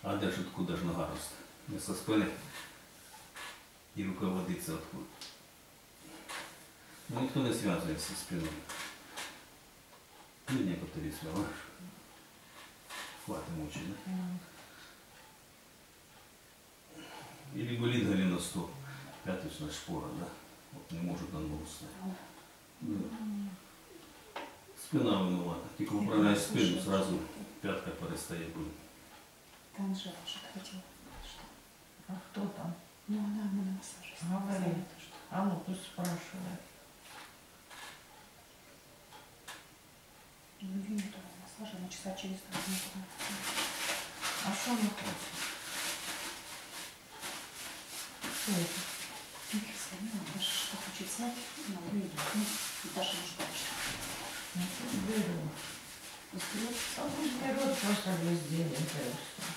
А де ж откуда ж нога росте? Не со спини і руководиться откуда. Ну, ніхто не зв'язує зі спиною. Ну, некоторі зв'язують. Хватит мучить, да? Или болит голеностоп, пяточная шпора, да? Вот не может на ногу ставить. Да. Спина виновата. Тільки управляє спину, сразу пятка перестає болеть. Там же что-то хотела. А кто там? Ну, она на массаже. Говори. А ну, пусть спрашивает. Ну, виню того массажа на часа через 2 дня. А что она хочет? Что это? Ну, я звонила, Даша что хочет снять, она выйдет. Ну, Даша может точно. Ну, тут беру. Быстрее. А пусть берет просто везде, не все.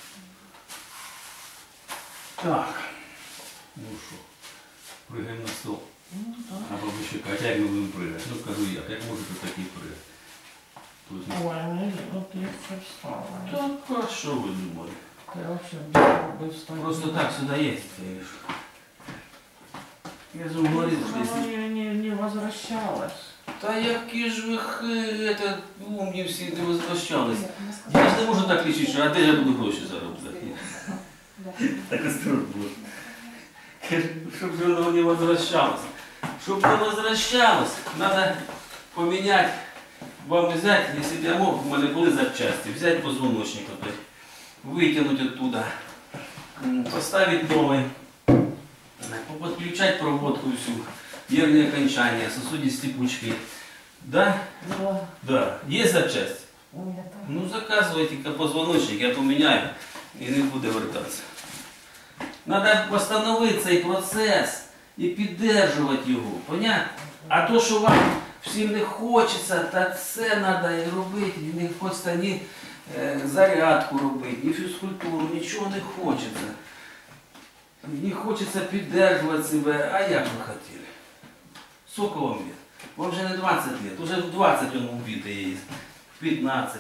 Так. Ну що, пригаємо на стол. Ну, да. А бабусика, а як ми будемо пригати? Ну кажу як можете такий пригати? Ой, ну, вот легче встала. Так, а що ви думали? Ты вообще бы встала. Просто так сюда есть, конечно. Я же говорил, что Она если... не возвращалась. Та які ж ви это, умні всі не возвращались. Она сказала, Я ж не можу так лічити, що а де я буду гроші заробляти? да. Так осторожно було. Щоб же воно не возвращалось. Щоб не возвращалось, надо поменять, вам взять, если бы я мог, у мене були запчасти, взять позвоночник, вытянуть оттуда, поставить новый, подключать проводку всю, нервные окончания, сосудистые пучки. Да? Да. Да. Есть запчасти? Нет. Ну заказывайте позвоночник, я поменяю и не буду вертаться. Надо восстановить цей процес і піддержувати його, понятно? А то, що вам всім не хочеться, так це треба і робити, не хочеться ні зарядку робити, ні фізкультуру, нічого не хочеться. Не хочеться піддержувати себе, а як ви хотіли? Сколько вам лет? Вам вже не 20 лет, уже в 20 он убитый есть, в 15.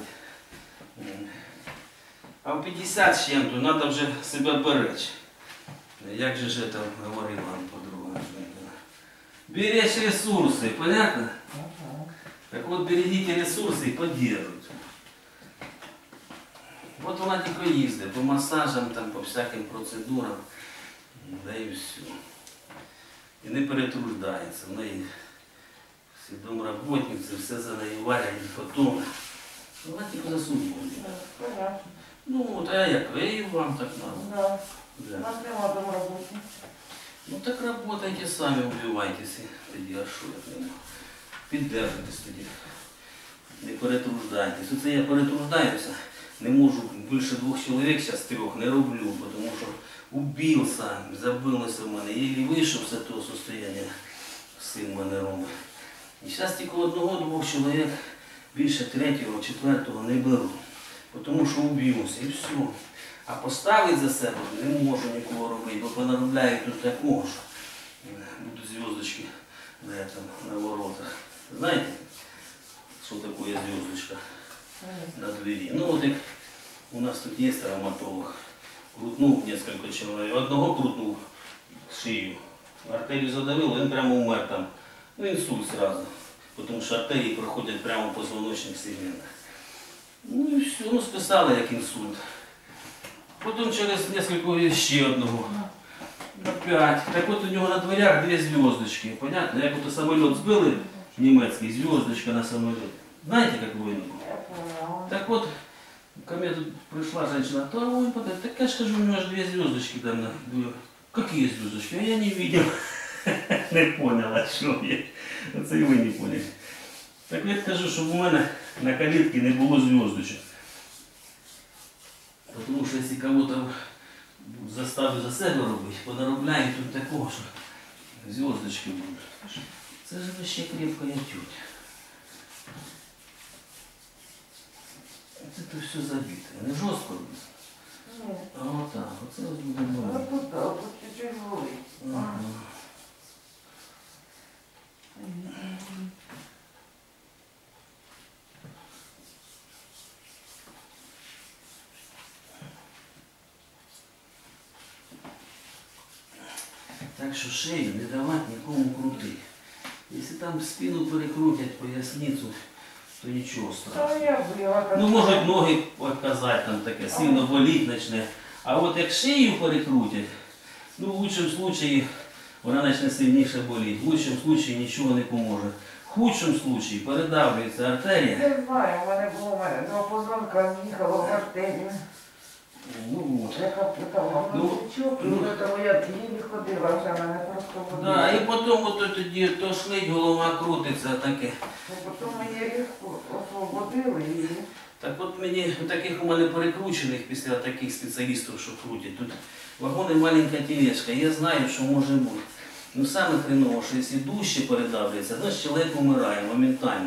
А в 50 з чим-то треба вже себе беречь. Як же это говорила подруга? Беречь ресурсы, понятно? Ага. Так вот, берегите ресурсы и поддерживайте. Вот вона тільки їздить по массажам, там, по всяким процедурам, да і все. І не перетруждається. В неї всі домработниці, все за неї варять, і потім. Вона тільки за собою. Понятно. Ну, от, а як? І вам так надо. Да. Да. Назвала домработник. Ну так работайте сами, убивайтесь. Тоді, а що я не можу? Піддержуйтесь тоді. Не перетруждайтесь. Оце я перетруждаюся. Не можу більше 2 чоловік, зараз 3 не роблю, тому що убився, забилося в мене. Єлі вийшов з того состояння, син мене робить. І зараз тільки 1-2 чоловік, більше 3-го, 4-го не беру. Тому що убився і все. А поставити за себе не можу нікого робити, бо понаробляю тут такого, що будуть зв'язочки на воротах. Знаєте, що таке зв'язочка на двері? Ну от як у нас тут є травматолог, крутнув кілька чоловік, одного крутнув шию, артерію задавило, він прямо умер там. Ну інсульт одразу, тому що артерії проходять прямо по позвоночних сегментах. Ну і все, ну списали як інсульт. Потім через несколько ще одного. Опять. Так от у нього на дверях 2 зв'язочки. Понятно? Як от самоліт збили німецький, зв'язочка на самоліт. Знаєте, як війну? Я поняла. Так от, ко мне тут пришла женщина, то ой, так я же скажу, у него аж 2 звездочки там на дверях. Какие звездочки? А я не видел. Не поняла, що я. Оце і ви не поняли. Так я кажу, щоб у мене на калітці не було зв'язочок. Потому что если кого-то заставлю за себе робити, понаробляю тут такого, що зв'язочки будуть. Це ж вообще крепкая тетя. Это все забито. Не жорстко. Нет. А вот так. Оце ось буде Ну, добре. тут, да, тут тяжелый. Ага. Так що шею не давати нікому крутити. Якщо там спину перекрутять, поясницю, то нічого страшного. Та я била. Ну, можуть ноги показати, там таке, сильно боліть почне. А от як шию перекрутять, ну в лучшому випадку вона почне сильніше боліти, в лучшому випадку нічого не поможе. В худшому випадку передавлюється артерія. Не знаю, у мене було два позвонка з'їхало в артерію. Ну, Яка питала, Ну, плечо, ну. тому я її ходила вже, мене просто водила. да, і потім от тоді тошнить, голова крутиться, таке. Потім мені різко освободили і... Так от мені, таких у мене перекручених після таких спеціалістів, що крутять, тут вагон і маленька тележка, я знаю, що може бути. Ну саме хреново, що якщо дужче передавлюється, значить чоловік вмирає моментально.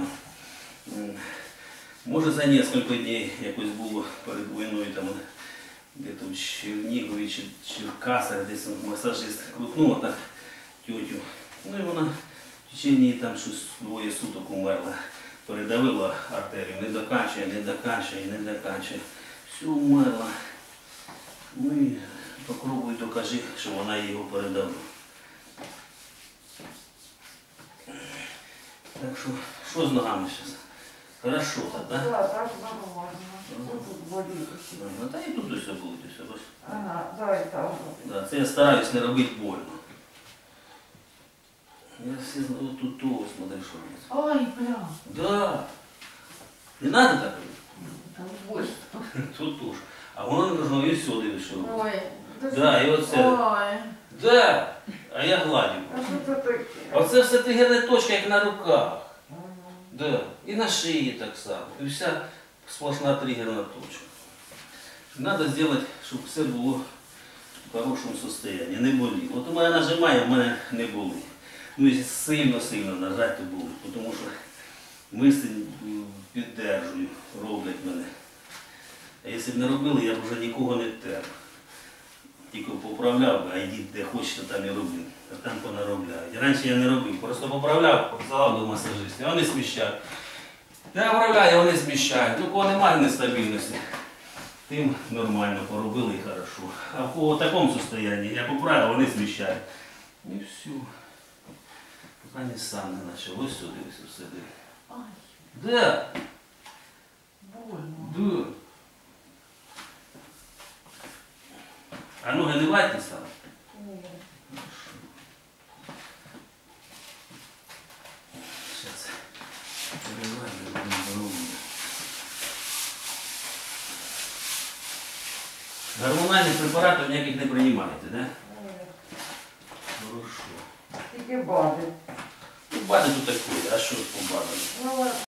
Може за кілька днів якось було перед війною, там, де-то в Чернігові чи Черкасах, десь масажист крутнув так тьотю. Ну і вона в течение там щось 2 суток умерла. Передавила артерію, не докачує, не докачує, не докачує. Все, умерла. Ну і попробуй докажи, що вона його передала. Так що з ногами зараз? Хорошо так, так? Так, так нормально. Тут боліти. Ну, та і тут усе буде, все. Бач. Ага, давай там. Да, це я стараюсь не робити больно. Я все знаю, тут то, смотри, що робиться. Ой, бля. Да. Не надо так робити. Там больно. Тут туш. А воно не должно і все дивись, що робиться. Ой. Да, і оце. Ой. Да. А я гладю. А що це таке? Оце все тригерна точка, як на руках. Да. І на шиї так само. І вся сплошна тригерна точка. Надо зробити, щоб все було в хорошому стані, не боліло. От у мене нажимає, у мене не болить. Ну, якщо сильно-сильно нажати, то болить. Тому що мишці піддержую, роблять мене. А якщо б не робили, я б вже нікого не тер. Тільки поправляв би, а йдіть де хочете, там і робив. А там понаробляють. І раніше я не робив, просто поправляв, посилав до масажистів, а вони сміщають. Я поправляю, а вони сміщають. Ну, кого немає нестабільності, тим нормально поробили і хорошо. А в кого в такому стані, я поправив, вони сміщають. І все. Поки не сам не почав. Ось сюди, ось сюди. Ай, Да, больно. да. А ноги не ватні стали? Ні. Сейчас. Гормональних препаратів ніяких не приймаєте, да? Ні. Хорошо. Тільки бади. Ну, бади тут такі, а що по бадам? Ну,